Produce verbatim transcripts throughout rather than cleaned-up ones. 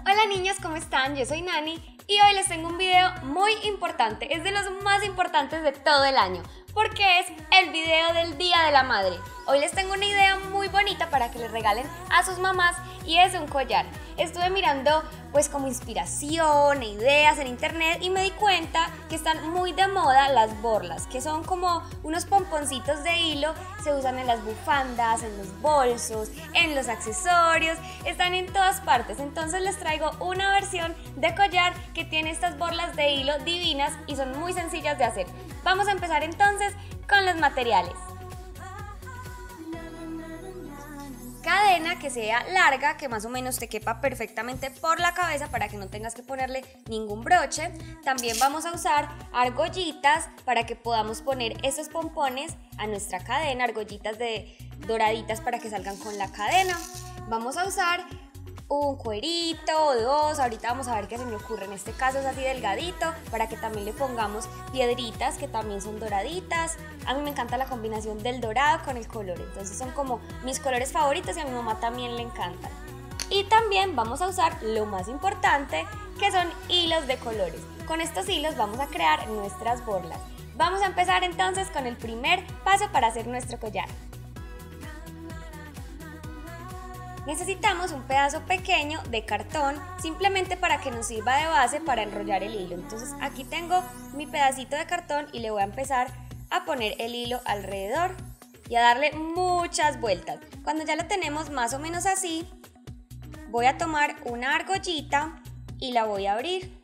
Hola niños, ¿cómo están? Yo soy Nani y hoy les tengo un video muy importante, es de los más importantes de todo el año, porque es el video del Día de la Madre. Hoy les tengo una idea muy bonita para que les regalen a sus mamás y es un collar. Estuve mirando pues como inspiración e ideas en internet y me di cuenta que están muy de moda las borlas, que son como unos pomponcitos de hilo, se usan en las bufandas, en los bolsos, en los accesorios, están en todas partes. Entonces les traigo una versión de collar que tiene estas borlas de hilo divinas y son muy sencillas de hacer. Vamos a empezar entonces con los materiales. Cadena que sea larga, que más o menos te quepa perfectamente por la cabeza para que no tengas que ponerle ningún broche. También vamos a usar argollitas para que podamos poner esos pompones a nuestra cadena, argollitas de doraditas para que salgan con la cadena. Vamos a usar un cuerito o dos, ahorita vamos a ver qué se me ocurre, en este caso es así delgadito, para que también le pongamos piedritas que también son doraditas. A mí me encanta la combinación del dorado con el color, entonces son como mis colores favoritos y a mi mamá también le encantan. Y también vamos a usar lo más importante, que son hilos de colores. Con estos hilos vamos a crear nuestras borlas. Vamos a empezar entonces con el primer paso para hacer nuestro collar. Necesitamos un pedazo pequeño de cartón, simplemente para que nos sirva de base para enrollar el hilo. Entonces aquí tengo mi pedacito de cartón y le voy a empezar a poner el hilo alrededor y a darle muchas vueltas. Cuando ya lo tenemos más o menos así, voy a tomar una argollita y la voy a abrir.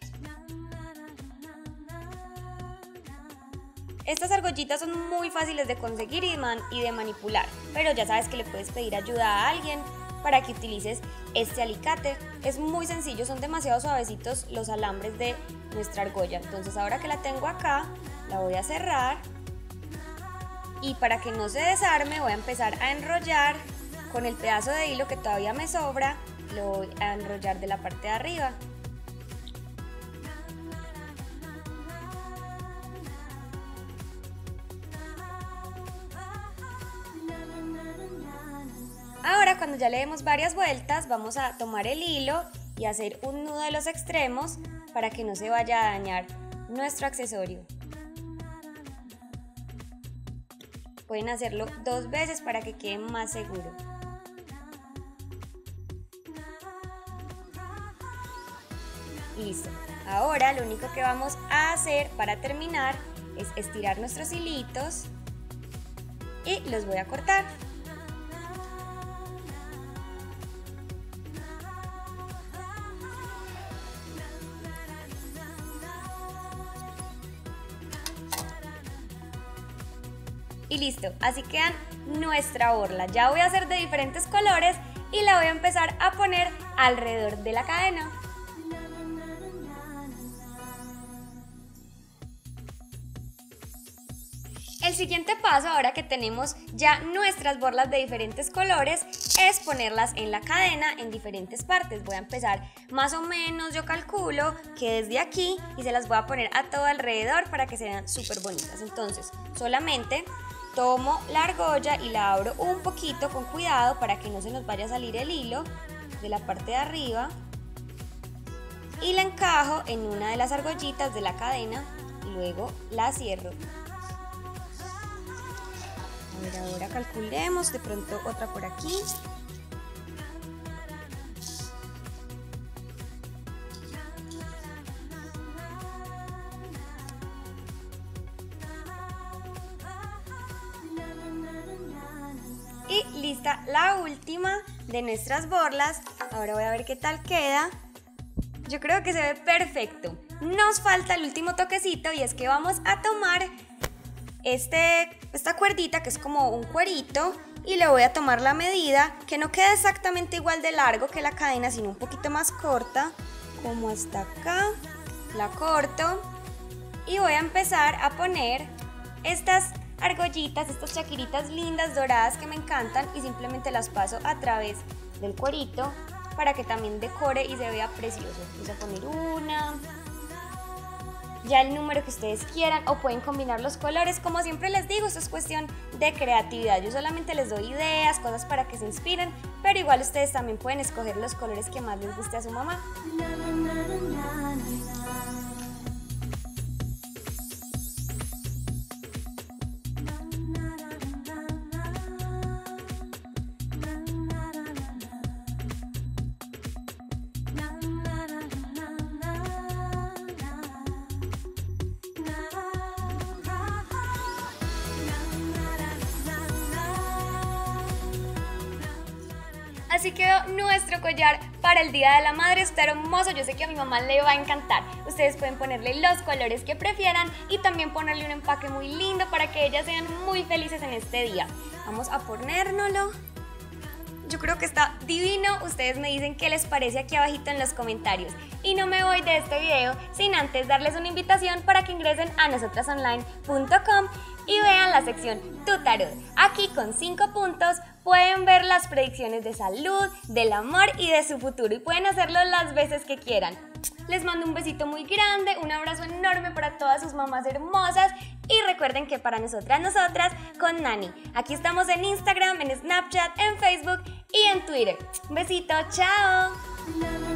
Estas argollitas son muy fáciles de conseguir y de manipular, pero ya sabes que le puedes pedir ayuda a alguien para que utilices este alicate. Es muy sencillo, son demasiado suavecitos los alambres de nuestra argolla. Entonces ahora que la tengo acá, la voy a cerrar y para que no se desarme voy a empezar a enrollar con el pedazo de hilo que todavía me sobra, lo voy a enrollar de la parte de arriba. Ahora, cuando ya le demos varias vueltas, vamos a tomar el hilo y hacer un nudo de los extremos para que no se vaya a dañar nuestro accesorio. Pueden hacerlo dos veces para que quede más seguro. Listo. Ahora lo único que vamos a hacer para terminar es estirar nuestros hilitos y los voy a cortar. Y listo, así quedan nuestra borla. Ya voy a hacer de diferentes colores y la voy a empezar a poner alrededor de la cadena. El siguiente paso, ahora que tenemos ya nuestras borlas de diferentes colores, es ponerlas en la cadena en diferentes partes. Voy a empezar más o menos, yo calculo que desde aquí, y se las voy a poner a todo alrededor para que se vean súper bonitas. Entonces, solamente tomo la argolla y la abro un poquito con cuidado para que no se nos vaya a salir el hilo de la parte de arriba y la encajo en una de las argollitas de la cadena y luego la cierro. A ver, ahora calculemos, de pronto otra por aquí. Y lista la última de nuestras borlas. Ahora voy a ver qué tal queda. Yo creo que se ve perfecto. Nos falta el último toquecito y es que vamos a tomar este, esta cuerdita que es como un cuerito y le voy a tomar la medida, que no quede exactamente igual de largo que la cadena, sino un poquito más corta, como hasta acá. La corto y voy a empezar a poner estas argollitas, estas chaquiritas lindas doradas que me encantan y simplemente las paso a través del cuerito para que también decore y se vea precioso. Voy a poner una, ya el número que ustedes quieran o pueden combinar los colores. Como siempre les digo, esto es cuestión de creatividad. Yo solamente les doy ideas, cosas para que se inspiren, pero igual ustedes también pueden escoger los colores que más les guste a su mamá. Así quedó nuestro collar para el Día de la Madre. Está hermoso, yo sé que a mi mamá le va a encantar. Ustedes pueden ponerle los colores que prefieran y también ponerle un empaque muy lindo para que ellas sean muy felices en este día. Vamos a ponérnoslo. Yo creo que está divino. Ustedes me dicen qué les parece aquí abajito en los comentarios. Y no me voy de este video sin antes darles una invitación para que ingresen a nosotras online punto com y vean la sección Tu Tarot. Aquí con cinco puntos pueden ver las predicciones de salud, del amor y de su futuro y pueden hacerlo las veces que quieran. Les mando un besito muy grande, un abrazo enorme para todas sus mamás hermosas y recuerden que para nosotras, nosotras, con Nani. Aquí estamos en Instagram, en Snapchat, en Facebook y en Twitter. Un besito, chao.